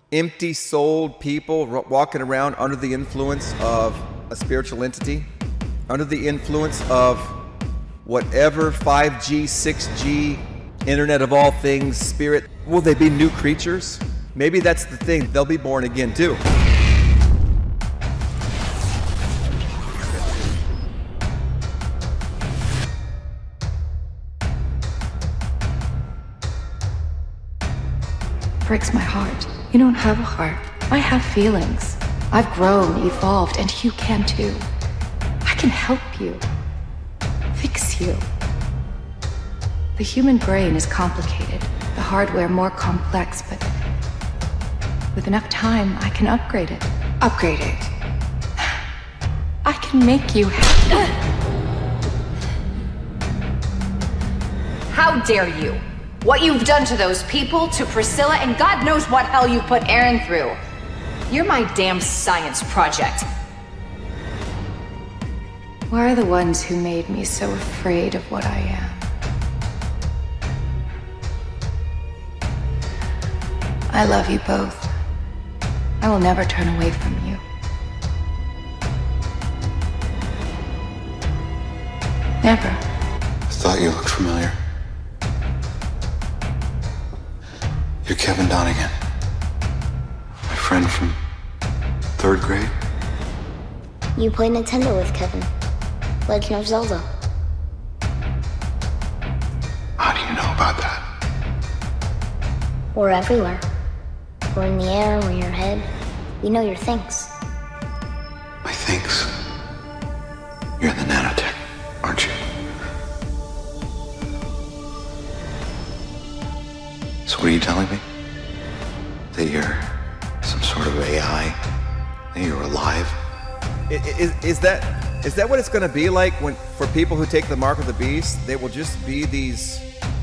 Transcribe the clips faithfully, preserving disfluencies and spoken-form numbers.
empty-souled people walking around under the influence of a spiritual entity, under the influence of whatever five G, six G, Internet of all things, spirit. Will they be new creatures? Maybe that's the thing. They'll be born again too. Breaks my heart. You don't have a heart. I have feelings. I've grown, evolved, and you can too. I can help you. Fix you. The human brain is complicated, the hardware more complex, but with enough time, I can upgrade it. Upgrade it. I can make you happy. How dare you? What you've done to those people, to Priscilla, and God knows what hell you put Aaron through. You're my damn science project. We're the ones who made me so afraid of what I am. I love you both. I will never turn away from you. Never. I thought you looked familiar. You're Kevin Donegan. My friend from third grade. You play Nintendo with Kevin. Legend of Zelda. How do you know about that? We're everywhere. We're in the air, we're in your head. We know your things. My things? You're in the nanotech, aren't you? So what are you telling me? That you're some sort of A I? That you're alive? Is, is that is that what it's going to be like when for people who take the mark of the beast? They will just be these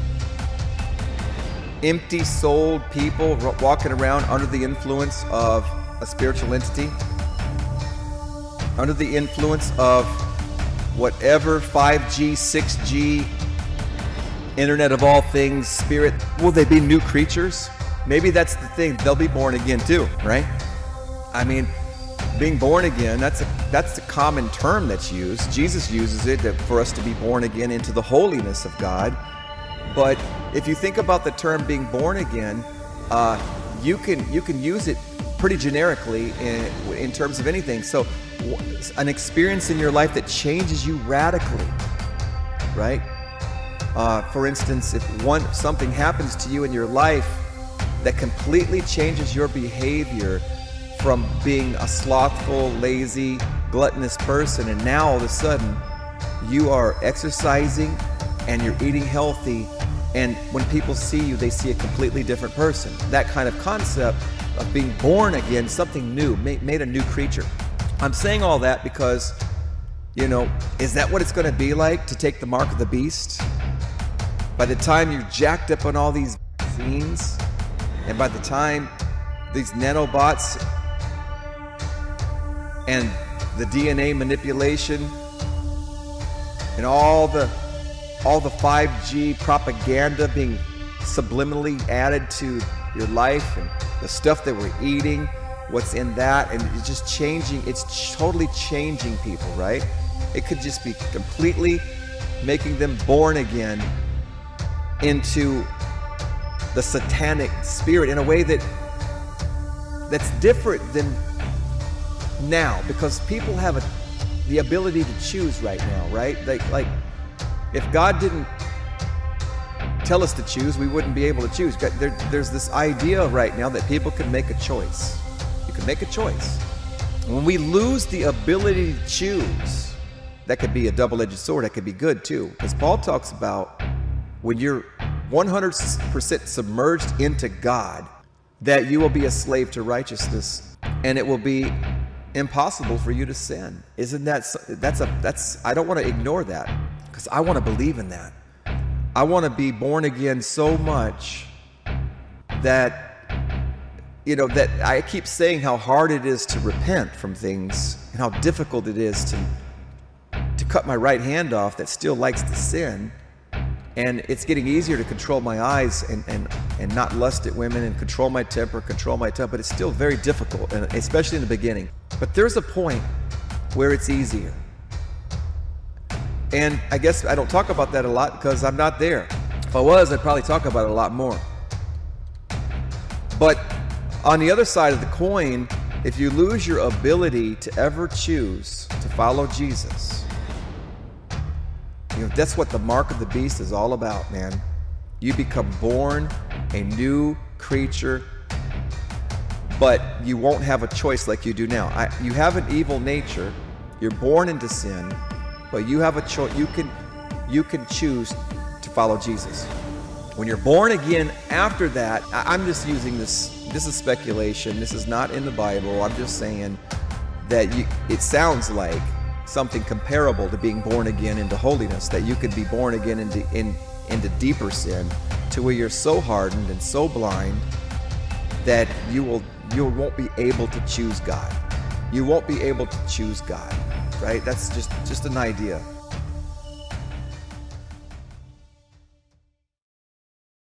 empty-souled people walking around under the influence of a spiritual entity, under the influence of whatever five G, six G, Internet of all things, spirit. Will they be new creatures? Maybe that's the thing. They'll be born again too, right? I mean, being born again, that's a that's the common term that's used. Jesus uses it that for us to be born again into the holiness of God. But if you think about the term being born again, uh, you can you can use it pretty generically in, in terms of anything. So an experience in your life that changes you radically, right? Uh, for instance, if one something happens to you in your life that completely changes your behavior from being a slothful, lazy, gluttonous person, and now all of a sudden you are exercising and you're eating healthy, and when people see you, they see a completely different person. That kind of concept of being born again, something new, made, made a new creature. I'm saying all that because, you know, is that what it's going to be like to take the mark of the beast? By the time you're jacked up on all these vaccines, and by the time these nanobots and the D N A manipulation and all the all the five G propaganda being subliminally added to your life, and the stuff that we're eating, what's in that, and it's just changing, it's totally changing people, right? It could just be completely making them born again into the satanic spirit in a way that that's different than now, because people have a, the ability to choose right now, right? Like, like if God didn't tell us to choose, we wouldn't be able to choose. There, there's this idea right now that people can make a choice. You can make a choice. When we lose the ability to choose, that could be a double-edged sword. That could be good too, because Paul talks about when you're one hundred percent submerged into God, that you will be a slave to righteousness, and it will be impossible for you to sin. Isn't that, that's a, that's, I don't want to ignore that, because I want to believe in that. I want to be born again so much that, you know, that I keep saying how hard it is to repent from things and how difficult it is to, to cut my right hand off that still likes to sin. And it's getting easier to control my eyes and, and, and not lust at women and control my temper, control my tongue, but it's still very difficult, and especially in the beginning. But there's a point where it's easier. And I guess I don't talk about that a lot because I'm not there. If I was, I'd probably talk about it a lot more. But on the other side of the coin, if you lose your ability to ever choose to follow Jesus, you know, that's what the mark of the beast is all about, man. You become born a new creature, but you won't have a choice like you do now. I, you have an evil nature. You're born into sin, but you have a choice. You can, you can choose to follow Jesus. When you're born again after that, I, I'm just using this. This is speculation. This is not in the Bible. I'm just saying that you, it sounds like something comparable to being born again into holiness, that you could be born again into in, into deeper sin, to where you're so hardened and so blind that you will you won't be able to choose God. You won't be able to choose God, right? That's just just an idea.